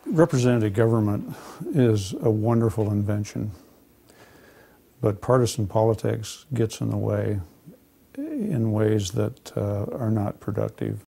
Representative government is a wonderful invention, but partisan politics gets in the way in ways that are not productive.